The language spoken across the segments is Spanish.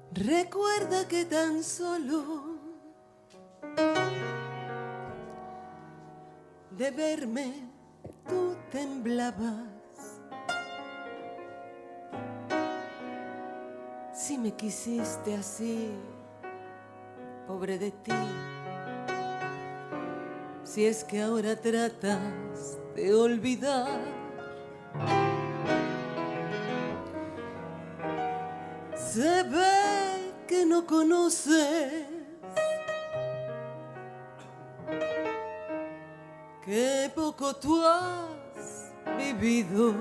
Recuerda que tan solo de verme tú temblabas. Si me quisiste así, pobre de ti, si es que ahora tratas de olvidar, se ve que no conoces que poco tú has vivido.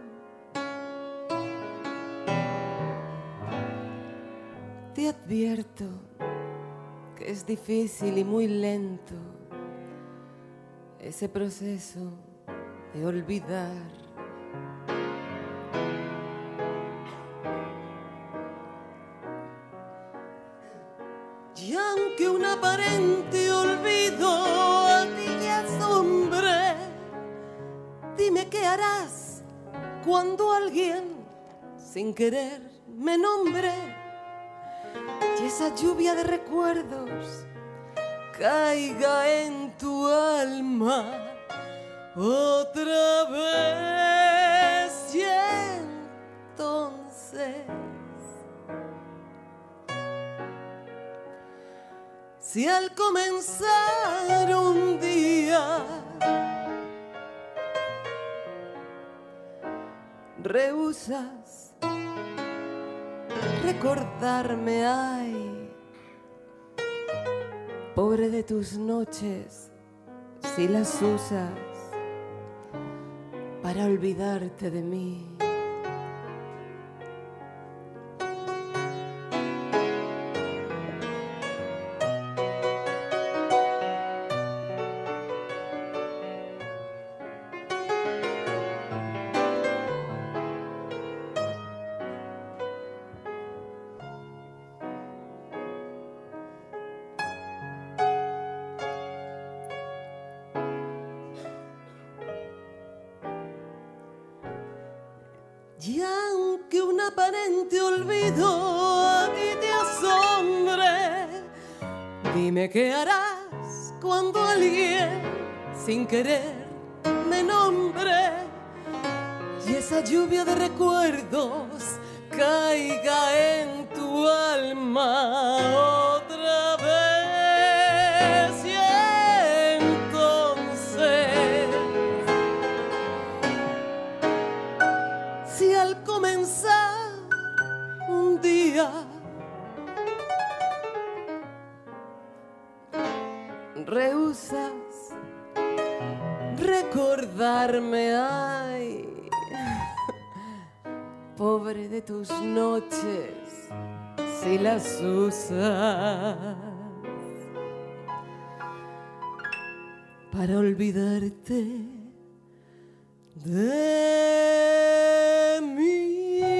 Te advierto que es difícil y muy lento ese proceso de olvidar. Y aunque un aparente olvido a ti te asombre, dime qué harás cuando alguien sin querer me nombre y esa lluvia de recuerdos caiga en tu alma otra vez. Y entonces, si al comenzar un día rehusas recordarme, ay, pobre de tus noches, si las usas para olvidarte de mí. Y aunque un aparente olvido a ti te asombre, dime qué harás cuando alguien sin querer me nombre y esa lluvia de recuerdos caiga en tu alma otra vez. Y entonces, si al comenzar un día rehusas recordarme, ay, pobre de tus noches, si las usas para olvidarte de mí.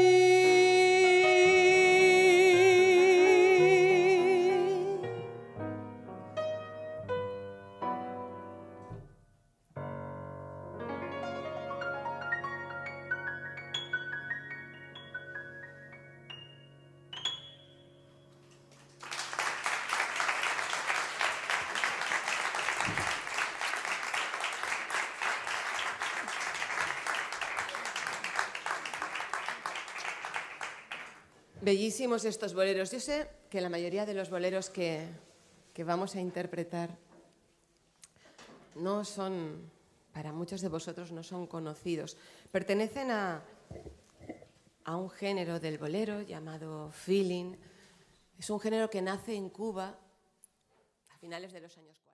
Bellísimos estos boleros. Yo sé que la mayoría de los boleros que vamos a interpretar no son, para muchos de vosotros no son conocidos. Pertenecen a un género del bolero llamado feeling. Es un género que nace en Cuba a finales de los años 40.